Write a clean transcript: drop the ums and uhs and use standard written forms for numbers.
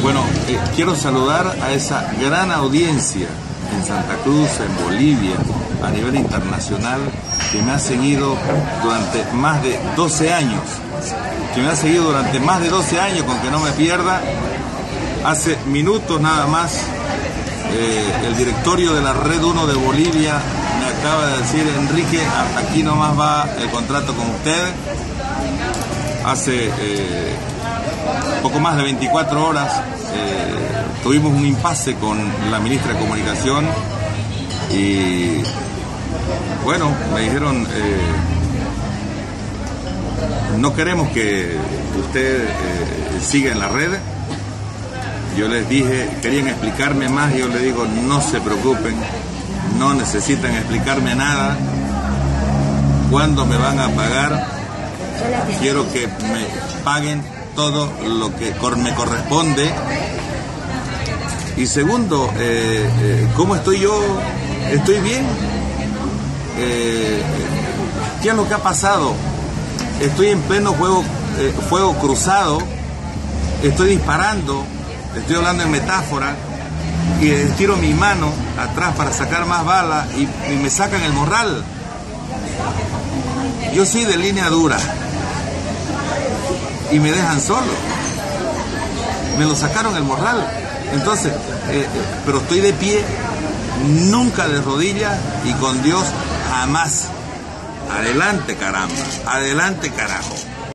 Bueno, quiero saludar a esa gran audiencia en Santa Cruz, en Bolivia, a nivel internacional, que me ha seguido durante más de 12 años. Con que no me pierda. Hace minutos nada más, el directorio de la Red 1 de Bolivia me acaba de decir: Enrique, hasta aquí nomás va el contrato con usted. Hace poco más de 24 horas tuvimos un impasse con la ministra de Comunicación y bueno, me dijeron no queremos que usted siga en la red. Yo les dije, querían explicarme más, y yo les digo, no se preocupen, no necesitan explicarme nada. ¿Cuándo me van a pagar? Quiero que me paguen todo lo que me corresponde. Y segundo, ¿cómo estoy yo? ¿Estoy bien? ¿Qué es lo que ha pasado? Estoy en pleno fuego cruzado, estoy disparando, estoy hablando en metáfora, y estiro mi mano atrás para sacar más balas y me sacan el morral. Yo soy de línea dura y me dejan solo. Me lo sacaron el morral. Entonces, pero estoy de pie, nunca de rodillas, y con Dios jamás. Adelante, caramba, adelante, carajo.